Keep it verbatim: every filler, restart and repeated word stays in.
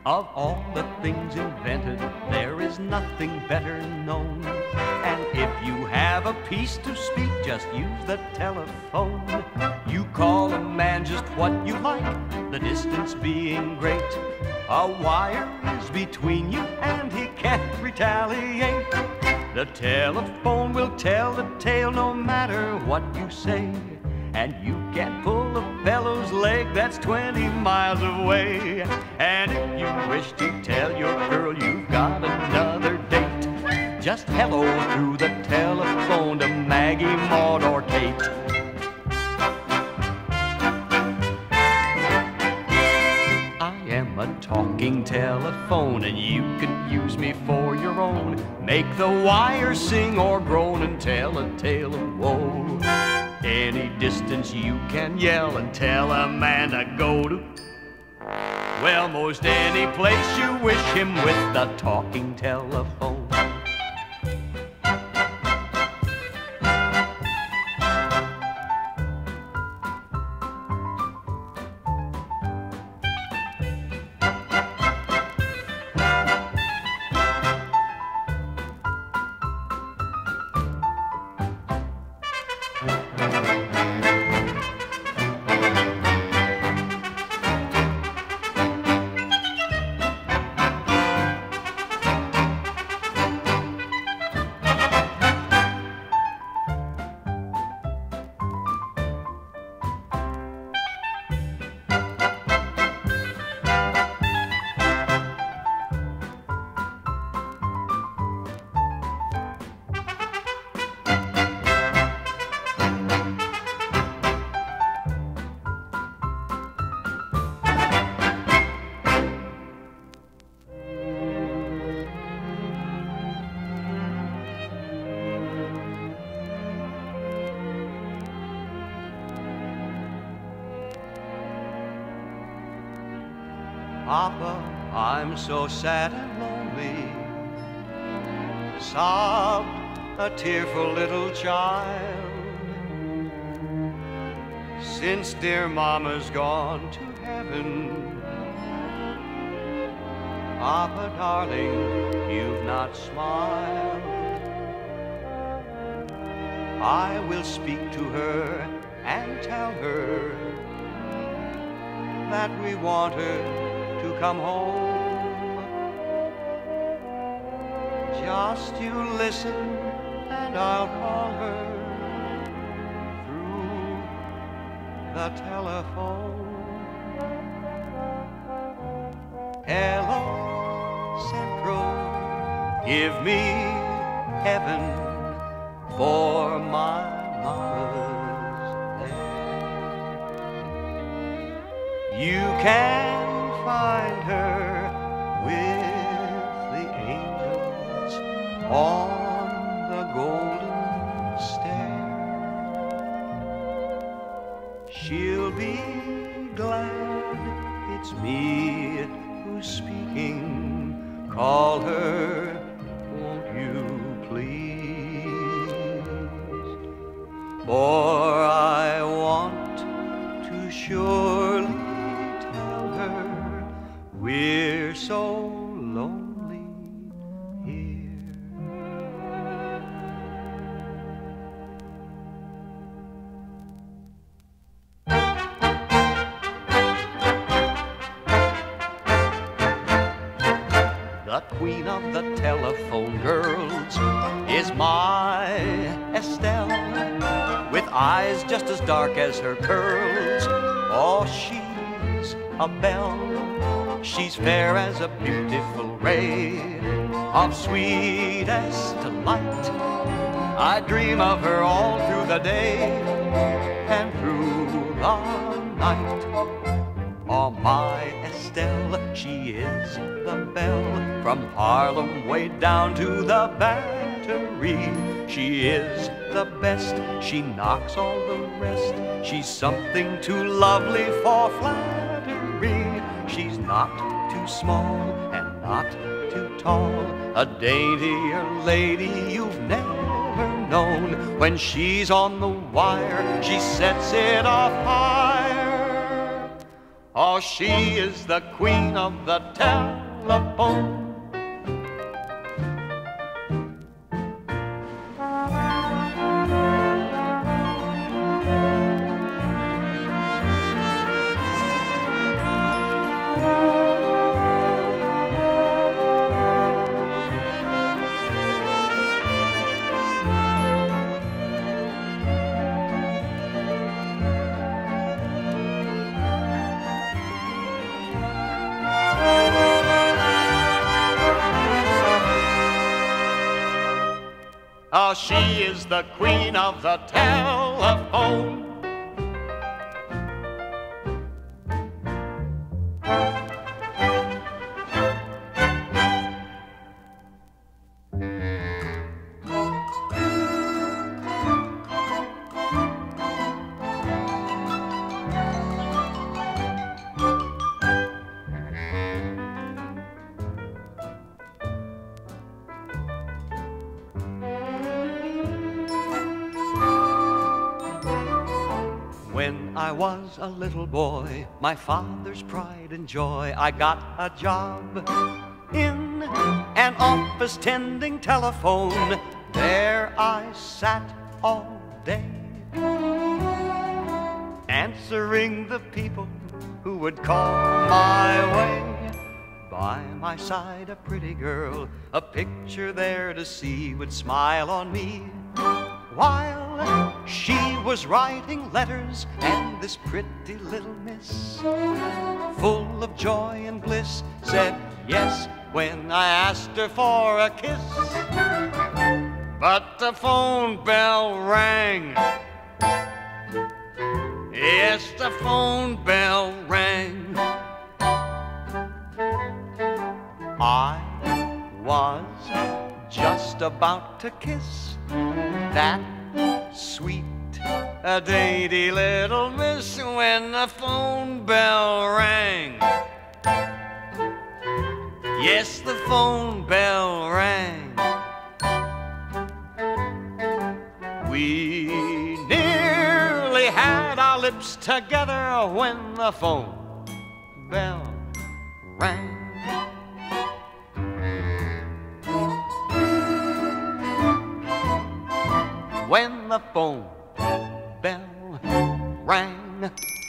Of all the things invented, there is nothing better known. And if you have a piece to speak, just use the telephone. You call a man just what you like, the distance being great. A wire is between you and he can't retaliate. The telephone will tell the tale no matter what you say. And you can pull a fellow's leg that's twenty miles away. And if you wish to tell your girl you've got another date, just hello through the telephone to Maggie, Maud, or Kate. I am a talking telephone, and you can use me for your own. Make the wire sing or groan and tell a tale of woe. Any distance you can yell and tell a man to go to, well, most any place you wish him with the talking telephone. Papa, I'm so sad and lonely, sobbed a tearful little child. Since dear Mama's gone to heaven, Papa, darling, you've not smiled. I will speak to her and tell her that we want her to come home. Just you listen and I'll call her through the telephone. Hello, Central, give me heaven for my mama's there. You can find her with the angels on the golden stair. She'll be glad it's me who's speaking. Call her, won't you please? For I want to surely we're so lonely here. The queen of the telephone girls is my Estelle, with eyes just as dark as her curls. Oh, she's a belle. She's fair as a beautiful ray of sweetest delight. I dream of her all through the day and through the night. Oh, my Estelle, she is the belle from Harlem way down to the Battery. She is the best, she knocks all the rest. She's something too lovely for flattery. She's not too small and not too tall, a daintier lady you've never known. When she's on the wire, she sets it off higher. Oh, she is the queen of the telephone. Oh, she is the queen of the telephone. When I was a little boy, my father's pride and joy, I got a job in an office tending telephone. There I sat all day, answering the people who would call my way. By my side a pretty girl, a picture there to see, would smile on me while she was writing letters. And this pretty little miss, full of joy and bliss, said yes when I asked her for a kiss. But the phone bell rang. Yes, the phone bell rang. I was just about to kiss that sweet, a dainty little miss when the phone bell rang. Yes, the phone bell rang. We nearly had our lips together when the phone bell rang. When the phone bell rang.